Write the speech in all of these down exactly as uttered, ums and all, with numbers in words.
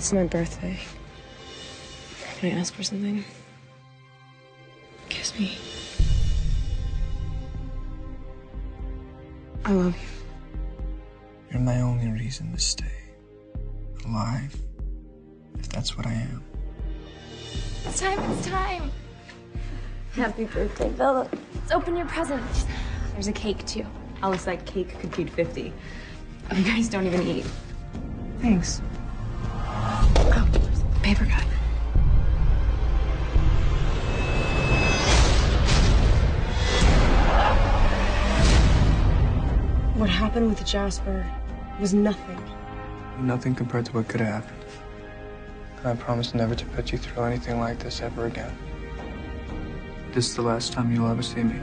It's my birthday. Can I ask for something? Kiss me. I love you. You're my only reason to stay alive, if that's what I am. It's time, it's time. Happy birthday, Bella. Let's open your present. There's a cake, too. Alice, that cake could feed fifty. You guys don't even eat. Thanks. Oh, paper cut. What happened with Jasper was nothing. Nothing compared to what could have happened. And I promise never to put you through anything like this ever again. This is the last time you'll ever see me.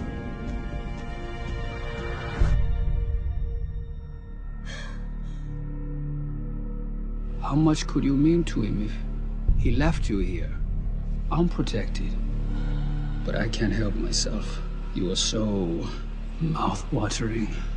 How much could you mean to him if he left you here, unprotected? But I can't help myself. You are so mouth-watering.